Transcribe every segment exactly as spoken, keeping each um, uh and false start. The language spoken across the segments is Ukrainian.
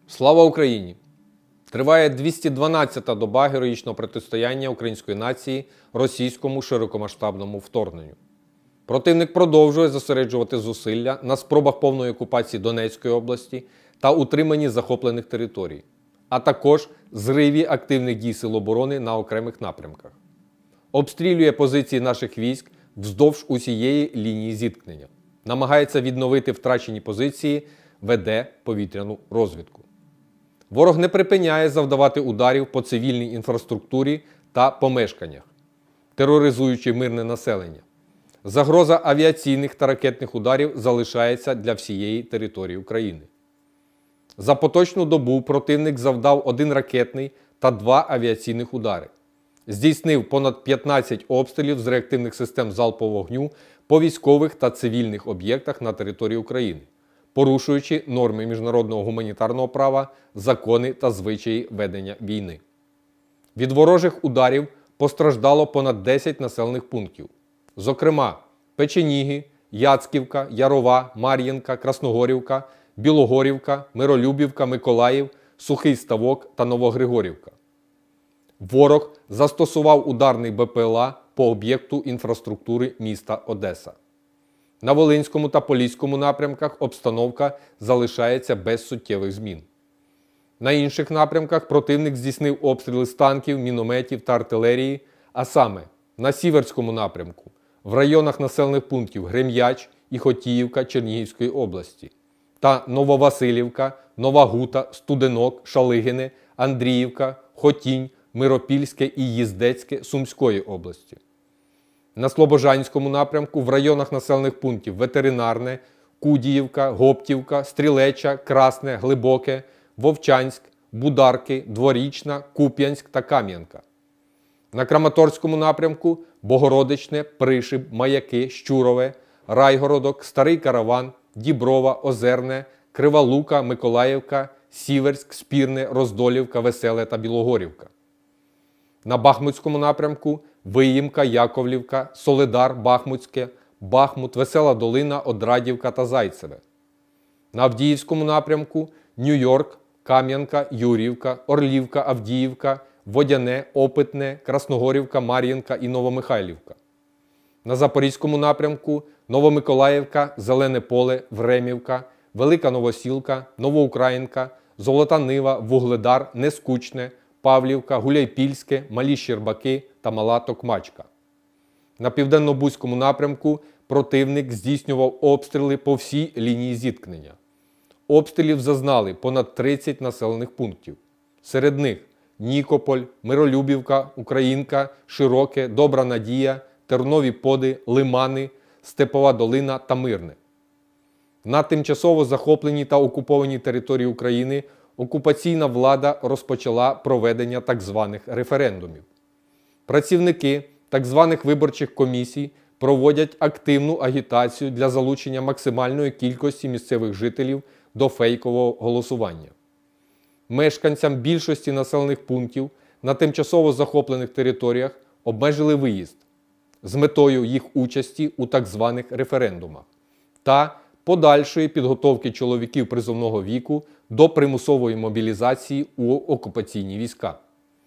Слава Україні! Триває двісті дванадцята доба героїчного протистояння української нації російському широкомасштабному вторгненню. Противник продовжує зосереджувати зусилля на спробах повної окупації Донецької області та утриманні захоплених територій, а також зриві активних дій Сил оборони на окремих напрямках. Обстрілює позиції наших військ вздовж усієї лінії зіткнення, намагається відновити втрачені позиції, веде повітряну розвідку. Ворог не припиняє завдавати ударів по цивільній інфраструктурі та помешканнях, тероризуючи мирне населення. Загроза авіаційних та ракетних ударів залишається для всієї території України. За поточну добу противник завдав один ракетний та два авіаційних удари. Здійснив понад п'ятнадцять обстрілів з реактивних систем залпового вогню по військових та цивільних об'єктах на території України, порушуючи норми міжнародного гуманітарного права, закони та звичаї ведення війни. Від ворожих ударів постраждало понад десять населених пунктів. Зокрема, Печеніги, Яцківка, Ярова, Мар'їнка, Красногорівка, Білогорівка, Миролюбівка, Миколаїв, Сухий Ставок та Новогригорівка. Ворог застосував ударний Бе Пе Ел А по об'єкту інфраструктури міста Одеса. На Волинському та Поліському напрямках обстановка залишається без суттєвих змін. На інших напрямках противник здійснив обстріли з танків, мінометів та артилерії, а саме на Сіверському напрямку, в районах населених пунктів Грем'яч і Хотіївка Чернігівської області та Нововасилівка, Нова Гута, Студенок, Шалигине, Андріївка, Хотінь, Миропільське і Їздецьке Сумської області. На Слобожанському напрямку в районах населених пунктів Ветеринарне, Кудіївка, Гоптівка, Стрілеча, Красне, Глибоке, Вовчанськ, Бударки, Дворічна, Куп'янськ та Кам'янка. На Краматорському напрямку Богородичне, Пришиб, Маяки, Щурове, Райгородок, Старий Караван, Діброва, Озерне, Крива Лука, Миколаївка, Сіверськ, Спірне, Роздолівка, Веселе та Білогорівка. На Бахмутському напрямку Виїмка, Яковлівка, Солидар, Бахмутське, Бахмут, Весела Долина, Одрадівка та Зайцеве. На Авдіївському напрямку Нью-Йорк, Кам'янка, Юріївка, Орлівка, Авдіївка, Водяне, Опитне, Красногорівка, Мар'їнка і Новомихайлівка. На Запорізькому напрямку Новомиколаївка, Зелене Поле, Времівка, Велика Новосілка, Новоукраїнка, Золота Нива, Вугледар, Нескучне, Павлівка, Гуляйпільське, Малі Щербаки та Мала Токмачка. На Південно-Бузькому напрямку противник здійснював обстріли по всій лінії зіткнення. Обстрілів зазнали понад тридцять населених пунктів. Серед них Нікополь, Миролюбівка, Українка, Широке, Добра Надія, Тернові Поди, Лимани, Степова Долина та Мирне. На тимчасово захопленій та окупованій території України окупаційна влада розпочала проведення так званих референдумів. Працівники так званих виборчих комісій проводять активну агітацію для залучення максимальної кількості місцевих жителів до фейкового голосування. Мешканцям більшості населених пунктів на тимчасово захоплених територіях обмежили виїзд з метою їх участі у так званих референдумах та подальшої підготовки чоловіків призовного віку до примусової мобілізації у окупаційні війська.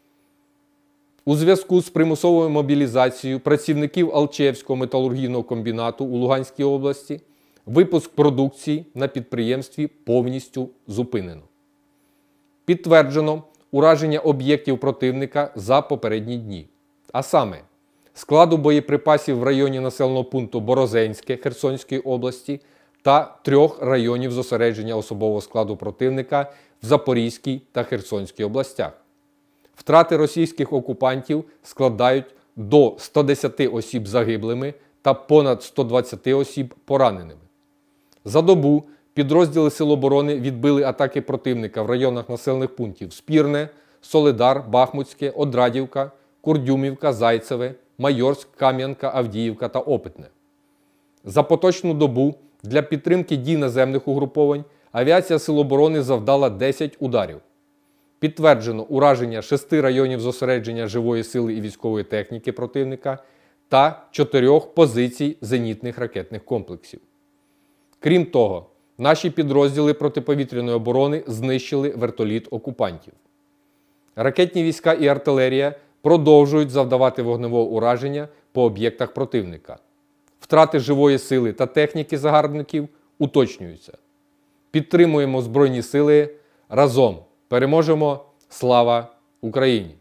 У зв'язку з примусовою мобілізацією працівників Алчевського металургійного комбінату у Луганській області випуск продукції на підприємстві повністю зупинено. Підтверджено ураження об'єктів противника за попередні дні, а саме складу боєприпасів в районі населеного пункту Борозенське Херсонської області та трьох районів зосередження особового складу противника в Запорізькій та Херсонській областях. Втрати російських окупантів складають до ста десяти осіб загиблими та понад ста двадцяти осіб пораненими. За добу підрозділи Сил оборони відбили атаки противника в районах населених пунктів Спірне, Солидар, Бахмутське, Одрадівка, Курдюмівка, Зайцеве, Майорськ, Кам'янка, Авдіївка та Опитне. За поточну добу для підтримки дій наземних угруповань авіація Сил оборони завдала десять ударів. Підтверджено ураження шести районів зосередження живої сили і військової техніки противника та чотирьох позицій зенітних ракетних комплексів. Крім того, Наші підрозділи протиповітряної оборони знищили вертоліт окупантів. Ракетні війська і артилерія продовжують завдавати вогневого ураження по об'єктах противника. Втрати живої сили та техніки загарбників уточнюються. Підтримуємо Збройні сили. Разом переможемо! Слава Україні!